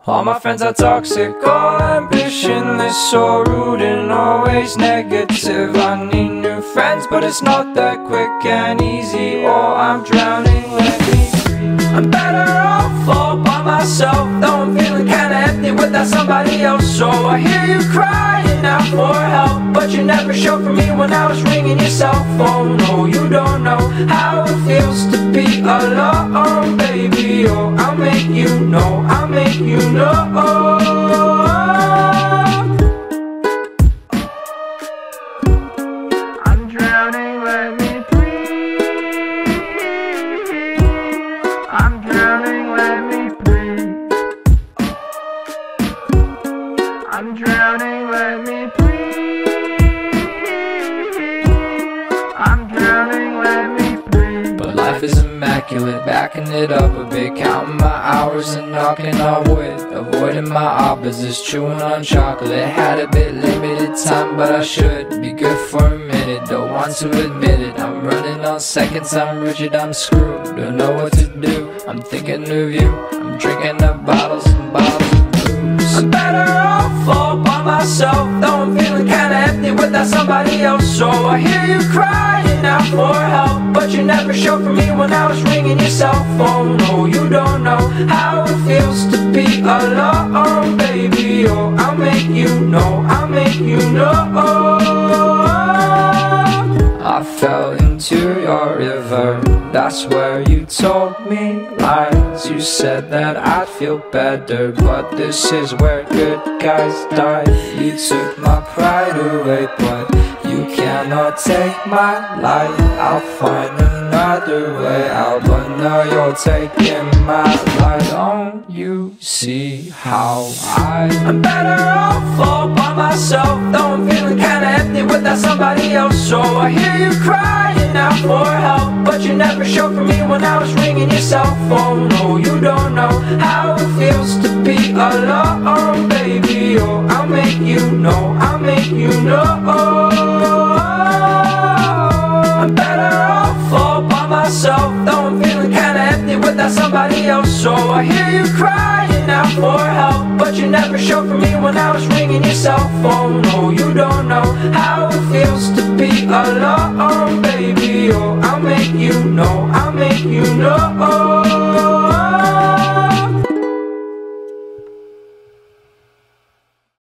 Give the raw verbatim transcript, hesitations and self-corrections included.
All my friends are toxic, all ambitionless, so rude and always negative. I need new friends, but it's not that quick and easy, or I'm drowning, let me free. I'm better off all by myself, though I'm feeling kinda empty without somebody else. So I hear you crying out for help, but you never showed for me when I was ringing your cell phone. No, you don't know how it feels to be alone, baby. Oh, I'll make you know, I'll make you know. I'm drowning, let me breathe. I'm drowning, let me breathe. I'm drowning, let me breathe. I'm drowning, let me breathe. But life is immaculate, backing it up a bit, counting my hours and knocking on wood, avoiding my opposites, chewing on chocolate. Had a bit limited time, but I should be good for a minute. Don't want to admit it, I'm running on seconds, I'm rigid, I'm screwed. Don't know what to do, I'm thinking of you. I'm drinking up bottles and bottles of booze. I'm better off all by myself, though I'm feeling kinda empty without somebody else. So I hear you crying out for help, but you never showed for me when I was ringing your cell phone. No, you don't know how it feels to be alone, baby. Oh, I'll make you know, I'll make you know. I fell into your river, that's where you told me lies. You said that I'd feel better, but this is where good guys die. You took my pride away, but you cannot take my life. I'll find another way out, but now you're taking my life. Don't you see how I I'm better off all by myself, though I'm feeling kinda empty without somebody else. So I hear you crying out for help, but you never showed for me when I was ringing your cell phone. No, you don't know how it feels to be alone, baby. Oh, I'll make you know, I'll make you know. I'm better off all by myself, though I'm feeling kinda empty without somebody else. So I hear you crying out for help, but you never showed for me when I was ringing your cell phone. No, you don't know how it feels to be alone, baby. Oh, I'll make you know, I'll make you know.